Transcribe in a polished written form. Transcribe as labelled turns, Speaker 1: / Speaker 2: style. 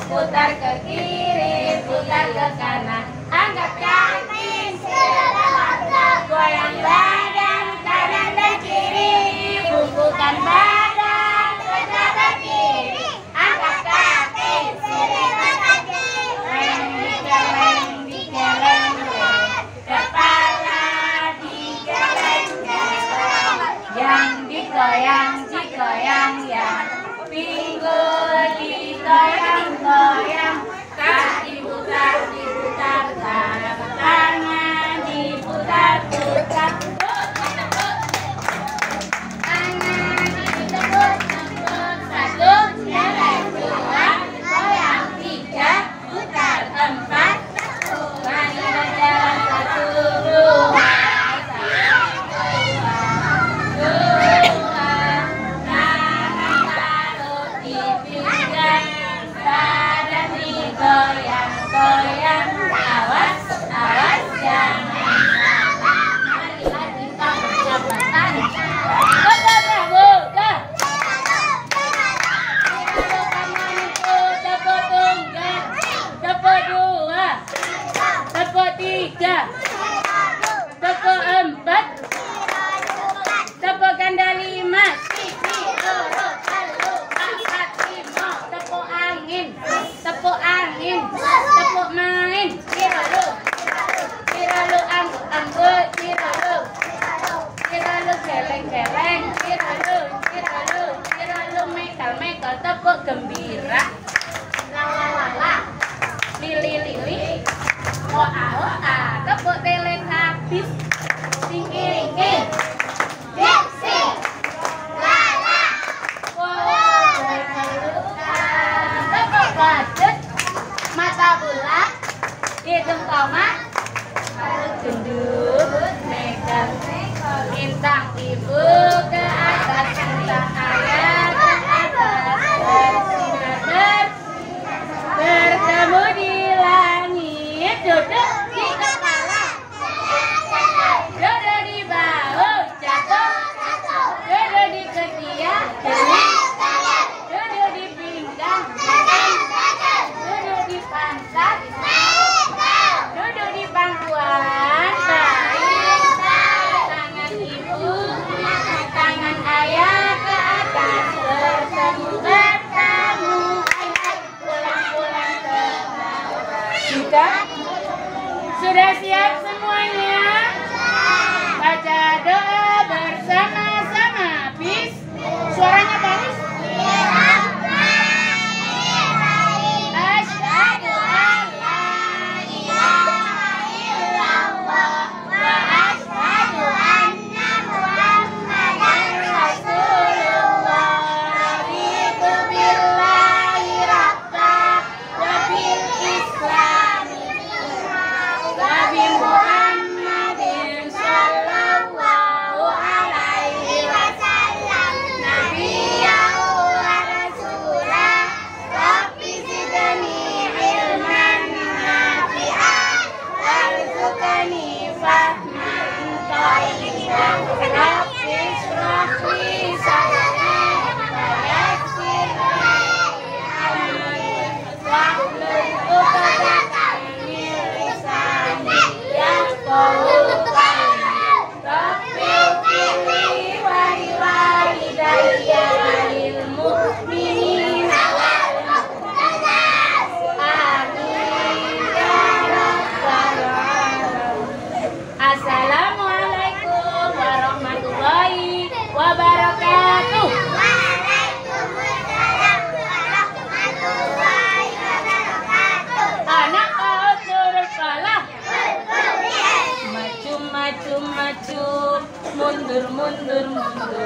Speaker 1: putar ke kiri, putar ke kanan. Angkat kaki, goyang badan kanan dan kiri, bungkukan badan kanan dan kiri. Angkat kaki, digeleng, digeleng, kepala digeleng-geleng, yang digoyang, digoyang, yang pinggul digoyang-goyang, kaki diputar-diputar, tangan diputar-putar, tangan ditepuk-tepuk, satu, jalan dua, goyang tiga, putar empat, lagi berjalan satu, dua. Goyang-goyang, awas, awas, jangan salah. Mari lagi percepatan. Buka. Tepuk tunggal, tepuk dua, tepuk tiga, tepuk empat, tepuk ganda lima. Tepuk angin, tepuk main, kiralu, angguk, kiralu, geleng-geleng, kiralu, mekal, tepuk gembira, lala, lili, oa, tepuk teletabis, tinggi, diksi, lala, tepuk badut, mata bulat, hidung tomat, perut gendut, megang bintang ibu ke atas, bintang ayah ke atas, bersinar bertemu di langit, duduk di kepala, duduk di bahu, jatuh, duduk di ketiak, duduk di pinggang, duduk di pantat, duduk di pangkuan, baik, tangan ibu, tangan ayah ke atas, bertemu, pulang ke bawah. Sudah siap semuanya? Baca doa bersama-sama, bis. Suaranya bagus. Asyhadu an la ilaha illallah wa asyhadu anna Muhammadan Rasulullah. Raditu billahi rabbah wa bil islami wa bi Muhammadin sallallahu alaihi wasallam nabiyyan wa rasulah. Rabbi zidni ilman nafi'an warzuqni fahman thayyiban. Rabbi ishrah li sadri wa yassir li amri wahlul 'uqdatam min lisani yafqahu qawli. Rabbi ighfirli wa liwalidayya wa lil mu'minina wal mu'minat. Amin ya rabbal alamin. Assalamualaikum warahmatullahi wabarakatuh. Anak kau turut kalah. Maju, mundur,